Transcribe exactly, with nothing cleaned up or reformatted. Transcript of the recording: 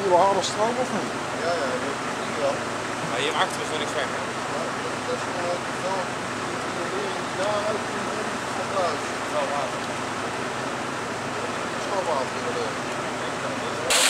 hele harde stroom of niet? Ja, ja, dat is wel. Maar hierachter is wel niks weg, hè? Ja, dat is wel die riolering die daaruit komt van thuis. Wel water. Schapwater.